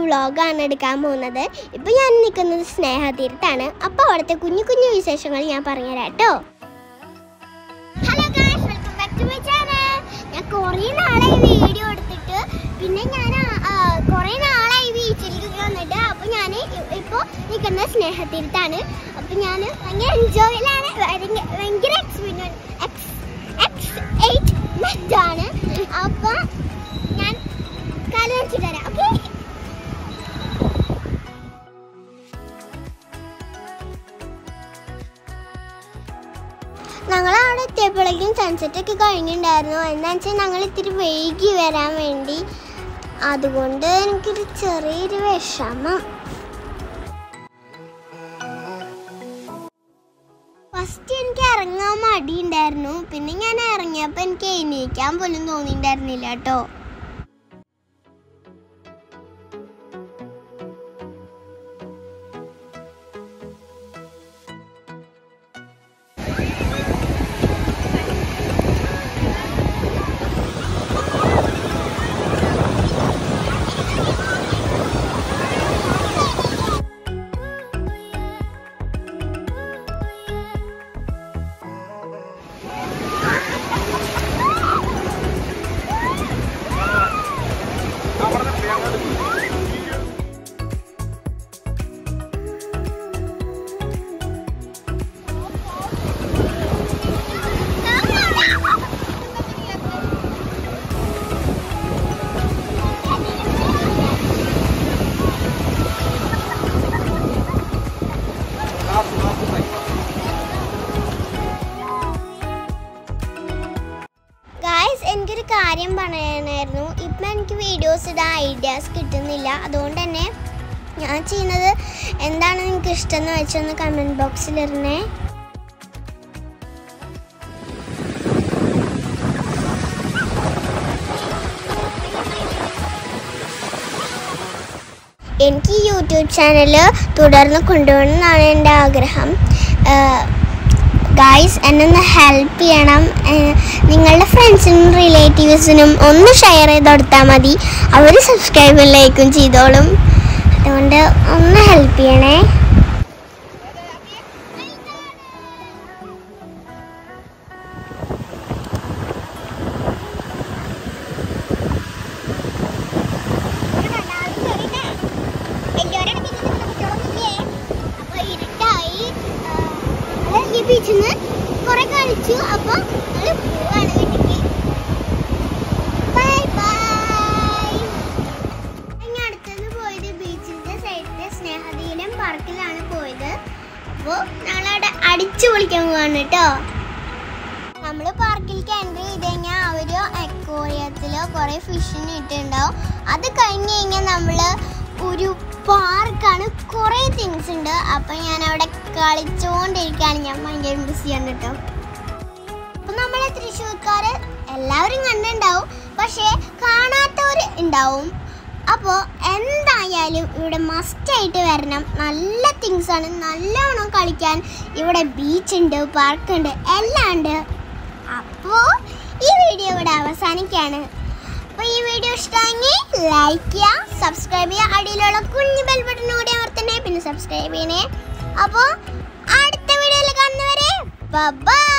വ്ളോഗാണ് എടുക്കാൻ പോകുന്നത്. ഇപ്പോൾ ഞാൻ നിൽക്കുന്നത് സ്നേഹതീരത്താണ്. അപ്പോൾ അവിടുത്തെ കുഞ്ഞു കുഞ്ഞു വിശേഷങ്ങൾ ഞാൻ പറഞ്ഞുതരാം കേട്ടോ. Hello guys, welcome back to my channel. ഞാൻ കുറേ നാളായി വീഡിയോ എടുത്തിട്ട്, പിന്നെ ഞാൻ കുറേ നാളായി വീട്ടിലേക്ക് വന്നിട്ട്. അപ്പോൾ ഞാൻ ഇപ്പോൾ നിൽക്കുന്നത് സ്നേഹതീരത്താണ്. അപ്പോൾ ഞാൻ ഭയങ്കര എൻജോയിലാണ്, ഭയങ്കര എക്സൈറ്റ്മെന്റ് ആണ്. അപ്പോൾ ഞാൻ കാല് വെച്ചിട്ട് തരാം. ഓക്കെ, ഞങ്ങളവിടെ എത്തിയപ്പോഴേക്കും സൺസെറ്റൊക്കെ കഴിഞ്ഞിട്ടുണ്ടായിരുന്നു. എന്താണെന്ന് വെച്ചാൽ ഞങ്ങൾ ഇത്തിരി വൈകി വരാൻ വേണ്ടി. അതുകൊണ്ട് എനിക്കൊരു ചെറിയൊരു വിഷമം. ഫസ്റ്റ് എനിക്ക് ഇറങ്ങാൻ മടിയുണ്ടായിരുന്നു. പിന്നെ ഞാൻ ഇറങ്ങിയപ്പോൾ എനിക്ക് എണീക്കാൻ പോലും തോന്നിയിട്ടുണ്ടായിരുന്നില്ല കേട്ടോ. എനിക്കൊരു കാര്യം പറയാനായിരുന്നു. ഇപ്പം എനിക്ക് വീഡിയോസ് ഇടാൻ ഐഡിയാസ് കിട്ടുന്നില്ല. അതുകൊണ്ട് തന്നെ ഞാൻ ചെയ്യുന്നത് എന്താണ് നിങ്ങൾക്ക് ഇഷ്ടമെന്ന് വെച്ചൊന്ന് കമൻറ്റ് ബോക്സിലിരുന്നേ. എനിക്ക് യൂട്യൂബ് ചാനൽ തുടർന്ന് കൊണ്ടുപോകണമെന്നാണ് എൻ്റെ ആഗ്രഹം. ഗായ്സ്, എന്നെ ഒന്ന് ഹെൽപ്പ് ചെയ്യണം. നിങ്ങളുടെ ഫ്രണ്ട്സിനും റിലേറ്റീവ്സിനും ഒന്ന് ഷെയർ ചെയ്ത് കൊടുത്താൽ മതി. അവർ സബ്സ്ക്രൈബും ലൈക്കും ചെയ്തോളും. അതുകൊണ്ട് ഒന്ന് ഹെൽപ്പ് ചെയ്യണേ. ബീച്ചിന്ന് കുറെ കളിച്ചു. അപ്പൊ പോവാണ് വീട്ടിലേക്ക്. Bye bye. ഇനി അടുത്തുനിന്ന് പോയത് ബീച്ചിന്റെ സൈഡിലെ സ്നേഹതീരം പാർക്കിലാണ് പോയത്. അപ്പോൾ ഞങ്ങളവിടെ അടിച്ചു പൊളിക്കാൻ പോവാണ് കേട്ടോ. നമ്മൾ പാർക്കിലേക്ക് എൻട്രി ചെയ്ത് കഴിഞ്ഞാൽ അവർ അക്വേറിയത്തിലോ കുറേ ഫിഷിന് ഇട്ടുണ്ടാവും. അത് കഴിഞ്ഞ് കഴിഞ്ഞാൽ നമ്മൾ ഒരു പാർക്കാണ്, കുറേ തിങ്സ് ഉണ്ട്. അപ്പം ഞാൻ അവിടെ കളിച്ചുകൊണ്ടിരിക്കുകയാണ്. ഞാൻ ഭയങ്കര മിസ് ചെയ്യാൻ കേട്ടോ. അപ്പം നമ്മളെ തൃശ്ശൂർക്കാർ എല്ലാവരും കണ്ടിട്ടുണ്ടാവും, പക്ഷേ കാണാത്തവർ ഉണ്ടാവും. അപ്പോൾ എന്തായാലും ഇവിടെ മസ്റ്റായിട്ട് വരണം. നല്ല തിങ്സാണ്, നല്ലോണം കളിക്കാൻ. ഇവിടെ ബീച്ചുണ്ട്, പാർക്കുണ്ട്, എല്ലാം ഉണ്ട്. അപ്പോൾ ഈ വീഡിയോ ഇവിടെ അവസാനിക്കുകയാണ്. അപ്പോൾ ഈ വീഡിയോ ഇഷ്ടമെങ്കിൽ ലൈക്ക് ചെയ്യുക, സബ്സ്ക്രൈബ് ചെയ്യുക, അടിയിലുള്ള കുഞ്ഞു ബെൽ ബട്ടൺ കൂടി അമർത്തണേ, പിന്നെ സബ്സ്ക്രൈബ് ചെയ്യണേ. അപ്പോൾ അടുത്ത വീഡിയോയിൽ കാണുന്നവരെ ബൈ.